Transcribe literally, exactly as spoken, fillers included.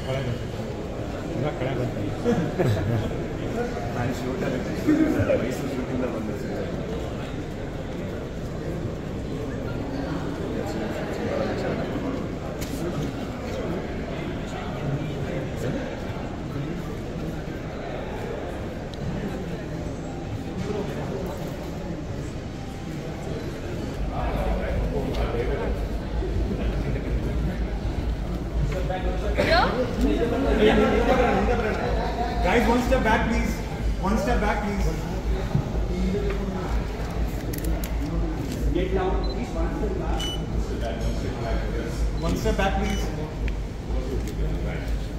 ನಾನು ಶೂಟಲ್ಲಿ ಮೈಸೂರು ಶೂಟಿಂದ ಬಂದೆ sir. Guys, one step back, please. One step back, please. Get down, please. One step back. One step back, please.